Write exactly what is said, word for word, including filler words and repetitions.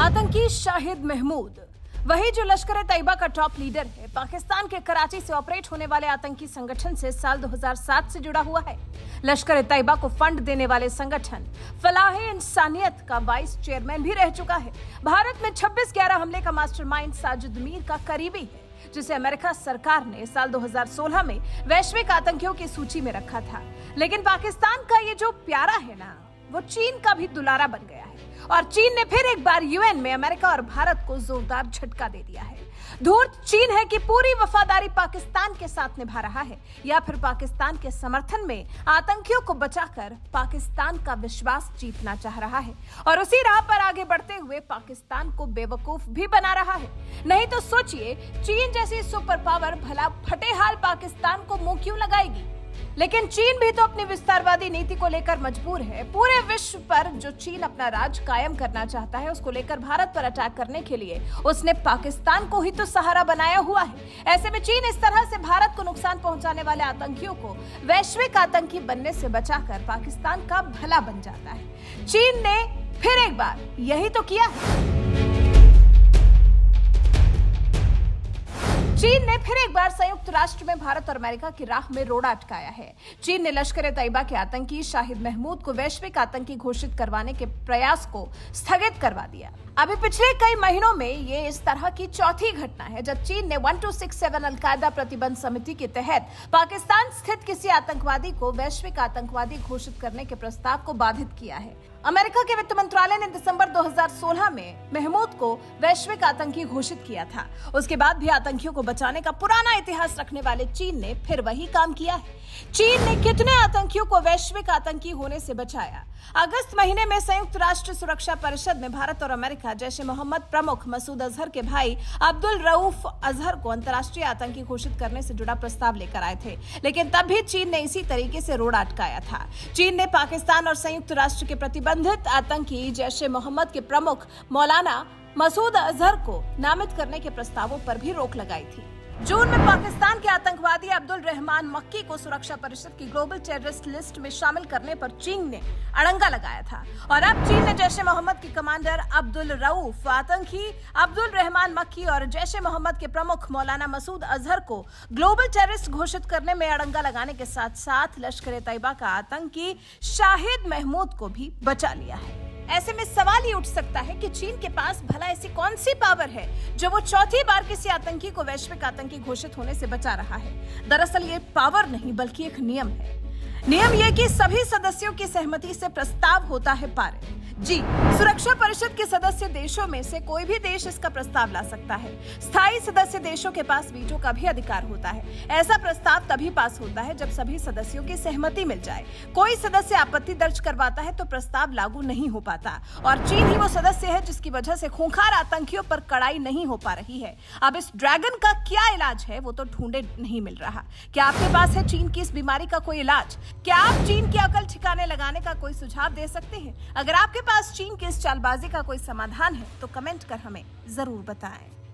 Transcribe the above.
आतंकी शाहिद महमूद, वही जो लश्कर तैयबा का टॉप लीडर है, पाकिस्तान के कराची से ऑपरेट होने वाले आतंकी संगठन से साल दो हज़ार सात से जुड़ा हुआ है। लश्कर तैयबा को फंड देने वाले संगठन फलाहे इंसानियत का वाइस चेयरमैन भी रह चुका है। भारत में छब्बीस ग्यारह हमले का मास्टरमाइंड साजिद मीर का करीबी है, जिसे अमेरिका सरकार ने साल दो हज़ार सोलह में वैश्विक आतंकियों की सूची में रखा था। लेकिन पाकिस्तान का ये जो प्यारा है ना, वो चीन का भी दुलारा बन गया है और चीन ने फिर एक बार यूएन में अमेरिका और भारत को जोरदार झटका दे दिया है। धूर्त चीन है कि पूरी वफादारी पाकिस्तान के साथ निभा रहा है या फिर पाकिस्तान के समर्थन में आतंकियों को बचाकर पाकिस्तान का विश्वास जीतना चाह रहा है और उसी राह पर आगे बढ़ते हुए पाकिस्तान को बेवकूफ भी बना रहा है। नहीं तो सोचिए, चीन जैसी सुपर पावर भला फटेहाल पाकिस्तान को मुंह क्यों लगाएगी। लेकिन चीन भी तो अपनी विस्तारवादी नीति को लेकर मजबूर है। पूरे विश्व पर जो चीन अपना राज कायम करना चाहता है, उसको लेकर भारत पर अटैक करने के लिए उसने पाकिस्तान को ही तो सहारा बनाया हुआ है। ऐसे में चीन इस तरह से भारत को नुकसान पहुंचाने वाले आतंकियों को वैश्विक आतंकी बनने से बचाकर पाकिस्तान का भला बन जाता है। चीन ने फिर एक बार यही तो किया है। चीन ने फिर एक बार संयुक्त राष्ट्र में भारत और अमेरिका की राह में रोड़ा अटकाया है। चीन ने लश्कर तैयबा के आतंकी शाहिद महमूद को वैश्विक आतंकी घोषित करवाने के प्रयास को स्थगित करवा दिया। अभी पिछले कई महीनों में ये इस तरह की चौथी घटना है जब चीन ने बारह सौ सड़सठ अलकायदा प्रतिबंध समिति के तहत पाकिस्तान स्थित किसी आतंकवादी को वैश्विक आतंकवादी घोषित करने के प्रस्ताव को बाधित किया है। अमेरिका के वित्त मंत्रालय ने दिसंबर दो हज़ार सोलह में महमूद को वैश्विक आतंकी घोषित किया था। उसके बाद भी आतंकियों को बचाने का पुराना इतिहास रखने वाले चीन ने फिर वही काम किया है। चीन ने कितने आतंकियों को वैश्विक आतंकी होने से बचाया। अगस्त महीने में संयुक्त राष्ट्र सुरक्षा परिषद में भारत और अमेरिका जैश ए मोहम्मद प्रमुख मसूद अजहर के भाई अब्दुल रऊफ अजहर को अंतर्राष्ट्रीय आतंकी घोषित करने से जुड़ा प्रस्ताव लेकर आए थे, लेकिन तब भी चीन ने इसी तरीके से रोड़ा अटकाया था। चीन ने पाकिस्तान और संयुक्त राष्ट्र के प्रतिबंधित आतंकी जैश ए मोहम्मद के प्रमुख मौलाना मसूद अजहर को नामित करने के प्रस्तावों पर भी रोक लगाई थी। जून में पाकिस्तान के आतंकवादी अब्दुल रहमान मक्की को सुरक्षा परिषद की ग्लोबल टेररिस्ट लिस्ट में शामिल करने पर चीन ने अड़ंगा लगाया था और अब चीन ने जैश ए मोहम्मद के कमांडर अब्दुल रऊफ, आतंकी अब्दुल रहमान मक्की और जैश ए मोहम्मद के प्रमुख मौलाना मसूद अजहर को ग्लोबल टेररिस्ट घोषित करने में अड़ंगा लगाने के साथ साथ लश्कर तैयबा का आतंकी शाहिद महमूद को भी बचा लिया है। ऐसे में सवाल ये उठ सकता है कि चीन के पास भला ऐसी कौन सी पावर है जो वो चौथी बार किसी आतंकी को वैश्विक आतंकी घोषित होने से बचा रहा है। दरअसल ये पावर नहीं बल्कि एक नियम है। नियम यह कि सभी सदस्यों की सहमति से प्रस्ताव होता है पारित। जी, सुरक्षा परिषद के सदस्य देशों में से कोई भी देश इसका प्रस्ताव ला सकता है। स्थायी सदस्य देशों के पास वीटो का भी अधिकार होता है। ऐसा प्रस्ताव तभी पास होता है जब सभी सदस्यों की सहमति मिल जाए। कोई सदस्य आपत्ति दर्ज करवाता है तो प्रस्ताव लागू नहीं हो पाता और चीन ही वो सदस्य है जिसकी वजह से खूंखार आतंकियों पर कड़ाई नहीं हो पा रही है। अब इस ड्रैगन का क्या इलाज है वो तो ढूंढे नहीं मिल रहा। क्या आपके पास है चीन की इस बीमारी का कोई इलाज? क्या आप चीन की अकल ठिकाने लगाने का कोई सुझाव दे सकते हैं? अगर आपके पास चीन की इस चालबाजी का कोई समाधान है तो कमेंट कर हमें जरूर बताएं।